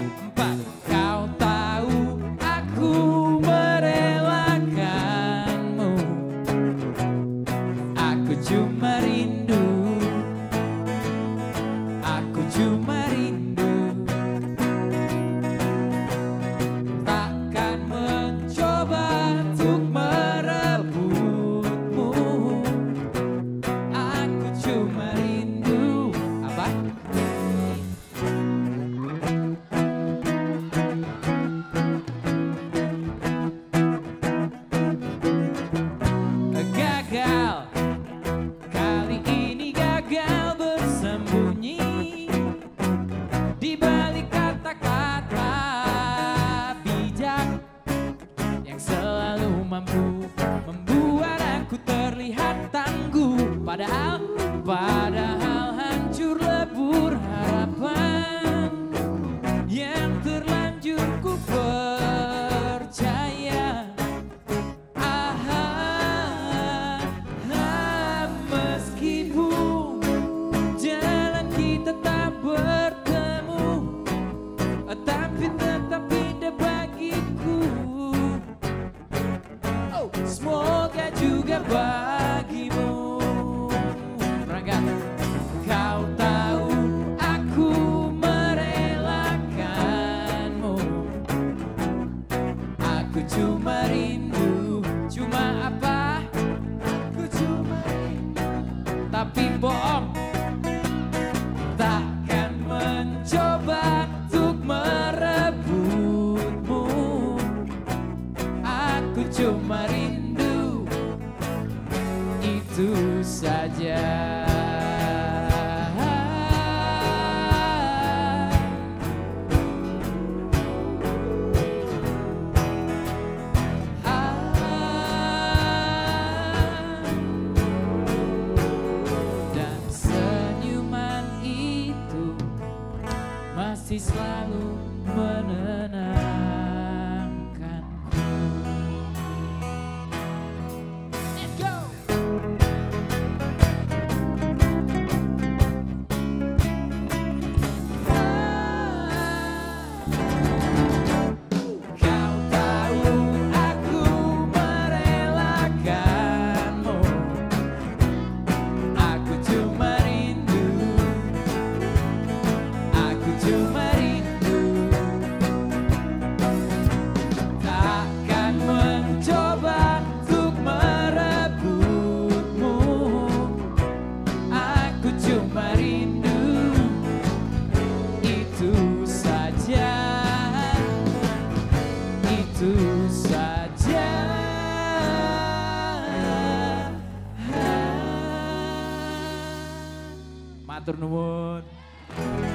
empat. Kau tahu aku merelakanmu, aku cuma rindu, aku cuma rindu. Takkan mencoba untuk merebutmu, aku cuma rindu. Apa? Gagal, kali ini gagal bersembunyi di balik kata-kata bijak yang selalu mampu membuat aku terlihat tangguh. Padahal hancur lebur harapan yang terlanjur ku percaya. Meskipun jalan kita tak bertemu, tapi tetap indah bagiku. Oh, semoga juga bagimu. Berangkat. Kau tahu aku merelakanmu, aku cuma rindu. Cuma apa? Aku cuma rindu. Tapi bohong, takkan mencoba untuk merebutmu, aku cuma rindu, itu saja. Dan senyuman itu masih selalu menenangkanku. Let's go! Kau tahu aku merelakanmu, aku cuma rindu, aku cuma rindu. Takkan mencoba untuk merebutmu, aku cuma rindu, itu saja, itu saja. Matur nuwun.